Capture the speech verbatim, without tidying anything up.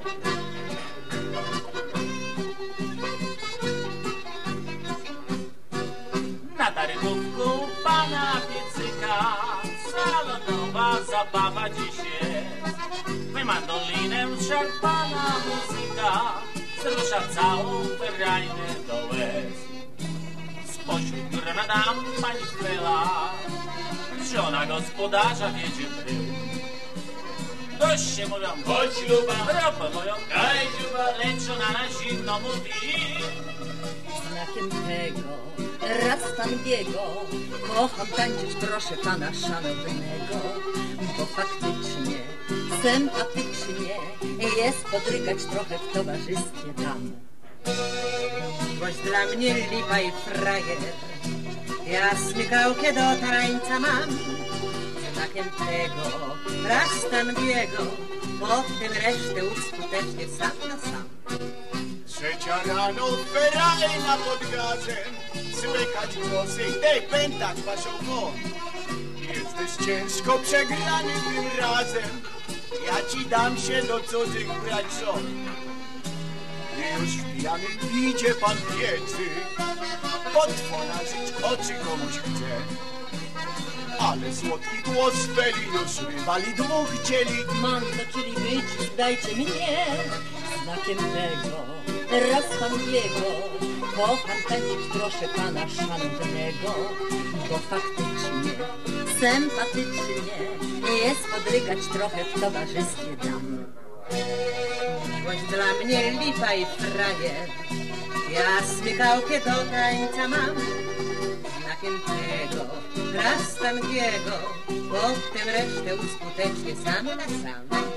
Na targówku pana piecyka salonowa zabawa dziś jest. My mandolinem szarpana muzyka wzrusza całą ferajnę do łez. Spośród granadam pani Stella, żona gospodarza wiedzie w tył. Dość się mówią, chodź luba, ropę moją, daj dziuba, lecz ona na zimno mówi. Znakiem tego Rastangiego kocham tańczyć, proszę pana szanownego, bo faktycznie, sympatycznie jest podrygać trochę w towarzystwie dam. Boś dla mnie lipa i frajer, ja smykałkę do tańca mam. Znakiem tego Rastangiego potem resztę uskutecznie sam na sam. Trzecia rano, ferajna pod gazem, smykać włosy i tej pętać waszą kon. Jesteś ciężko przegrany tym razem, ja ci dam się do cudzych brać żon. I już w pijanym idzie pan piecy, potworzyć oczy komuś chce. Ale słodki głos Feli już rywali dwóch dzieli. Mam do czyli być, dajcie mnie znakiem tego Rastangiego kocham tańczyć, proszę pana szanownego, bo faktycznie, sympatycznie jest podrygać trochę w towarzystwie dam. Miłość dla mnie lipa i frajer, ja smykałkę do tańca mam. Znakiem tego Rastangiego potem resztę uskutecznie sam na sam.